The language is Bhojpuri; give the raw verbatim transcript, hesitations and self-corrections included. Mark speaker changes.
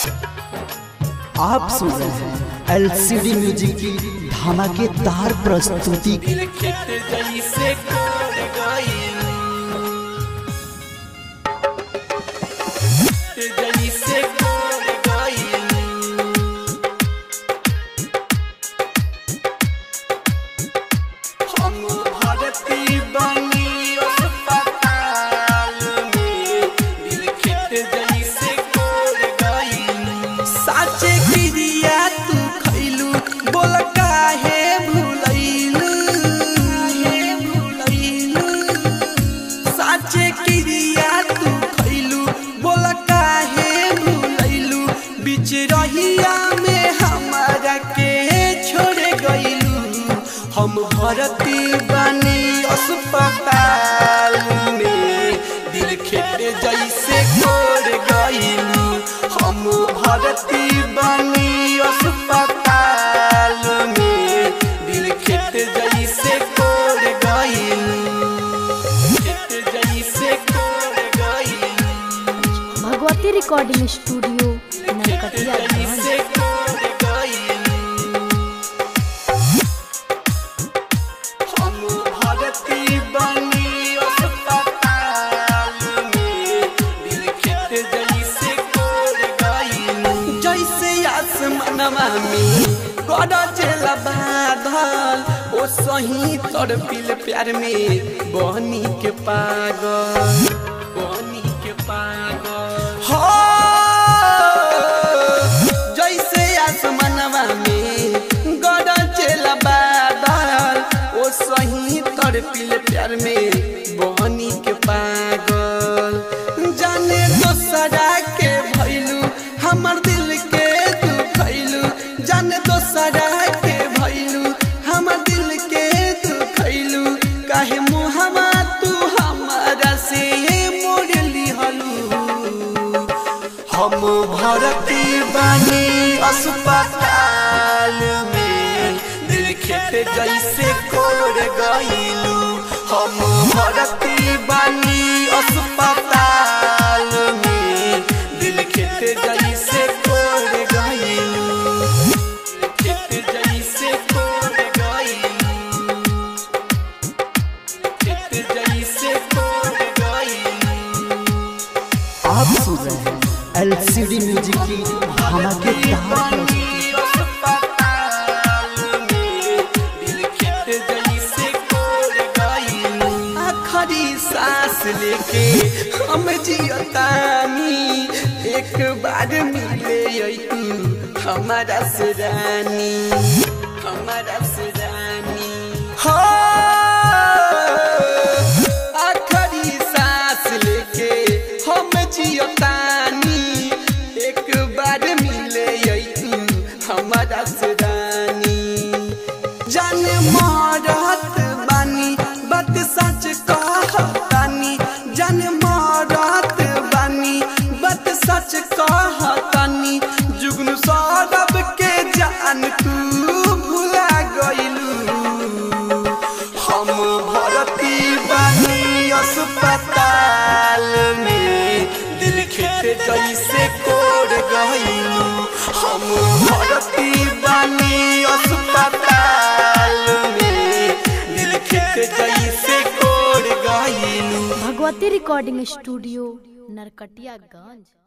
Speaker 1: आप सुन रहे हैं एलसीडी म्यूजिक की धमाकेदार प्रस्तुति।
Speaker 2: रहिया में हमारा के छोड़ गइलू, हम भर्ती बानी अस्पताल में, दिल खेत जैसे कोड़ गइलू। हम भर्ती बानी अस्पताल में, दिल खेत जैसे कोड़ गइलू, खेत जैसे कोड़ गइलू।
Speaker 3: Bhagwati recording studio Narkatiya.
Speaker 2: चला बादल ओ सही तोर पिल प्यार में बहनी के पागल, बहनी के पागल हो। जैसे आसमानवा में गड़ा चला बादल ओ सही तोर पिल प्यार में बहनी के पागल। जाने दोसरा के भइलू हमर दिल के दुखैलू, जाने दोसरा के भइलू हमर दिल के दुखैलू। काहे मुहवा तू हमारा से मोड़ लिहलू, हम भर्ती बानी अस्पताल में, दिल खेत जैसे कोड़ गइलू। हम भर्ती बानी अस्पताल में, दिल खेत जैसे कोड़ गइलू, खेत जैसे कोड़ गइलू, खेत जैसे कोड़ गइलू।
Speaker 1: आप सुन रहे हैं एलसीडी म्यूजिक की धमाकेदार प्रस्तुति।
Speaker 2: सांस लेके हम जियतानी, एक बार मिले तू हमारा से रानी, हमारा से रानी हो। आखिरी सांस लेके हम जियतानी, एक बार मिले तू हमारा से रानी। जाने मरत बानी बात सच कहतानी, जाने मरत बानी बात सच कहतानी। जुगनू सौरभ के जान तू भुला गइलू, हम भर्ती बानी अस्पताल में, दिल खेत जैसे कोड़ गइलू। हम भर्ती बानी अस्पताल में, दिल खेत जैसे कोड़ गइलू।
Speaker 3: Bhagwati recording studio Narkatiaganj.